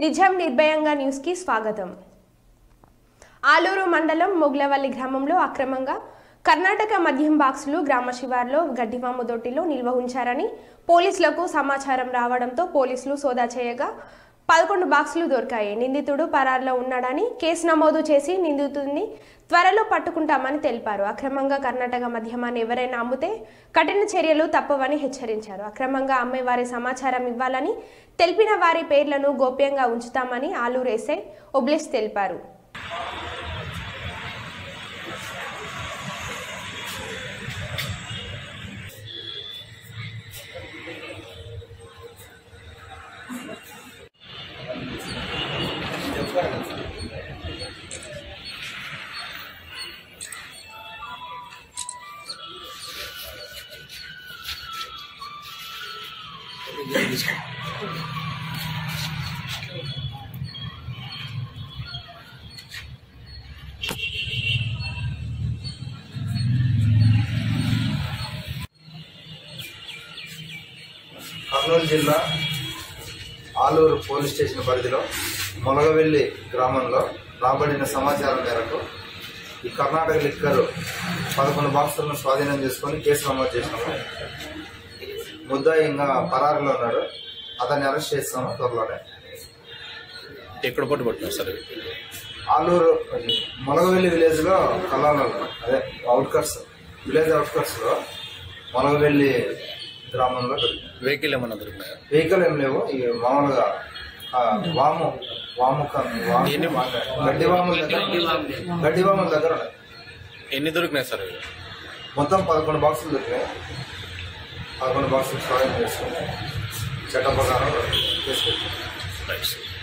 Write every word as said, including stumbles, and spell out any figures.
నిజం నిర్భయంగా న్యూస్ కి స్వాగతం. ఆలూరు మండలం మొగ్లవల్లి గ్రామంలో అక్రమంగా కర్ణాటక మద్యం బాక్సులు గ్రామ శివార్లో గడ్డివాము దొట్టిలో నిల్వ ఉంచారని పోలీసులకు సమాచారం రావడంతో పోలీసులు సోదా చేయగా పదకొండు బాక్సులు దొరికాయి. నిందితుడు పరారులో ఉన్నాడని కేసు నమోదు చేసి నిందితుడిని త్వరలో పట్టుకుంటామని తెలిపారు. అక్రమంగా కర్ణాటక మద్యమాన్ని ఎవరైనా అమ్మితే కఠిన చర్యలు తప్పవని హెచ్చరించారు. అక్రమంగా అమ్మే వారి సమాచారం ఇవ్వాలని తెలిపిన వారి పేర్లను గోప్యంగా ఉంచుతామని ఆలూరు ఎస్ఐ ఒబ్లేష్ తెలిపారు. కర్నూలు జిల్లా ఆలూరు పోలీస్ స్టేషన్ పరిధిలో మొలగవెల్లి గ్రామంలో రాబడిన సమాచారం మేరకు ఈ కర్ణాటక లిక్కర్ పదకొండు బాక్సులను స్వాధీనం చేసుకుని కేసు నమోదు చేసినాము. ముద్దాయి ఇంకా పరారులో ఉన్నాడు. అతన్ని అరెస్ట్ చేస్తాము త్వరలోనే. ఎక్కడ పట్టుబడుతున్నారు సార్? ఆలూరు మొలగవెల్లి విలేజ్ లో కల్లాలలో, అదే అవుట్కట్స్ విలేజ్ అవుట్కట్స్ లో మొలగవెల్లి గ్రామంలో దొరికింది. వెహికల్ ఏమన్నా దొరికినాయా? వెహికల్ ఏం లేవు. ఈ మామూలుగా వాము వాము గడ్డి వాముల దగ్గర గడ్డి వాముల దగ్గర ఉన్నాయి. ఎన్ని దొరికినాయి సార్? మొత్తం పదకొండు బాక్సులు దొరికినాయి. పదకొండు బాక్సులు స్వాధీనం చేసుకుని చట్ట ప్రకారం తీసుకొచ్చాం.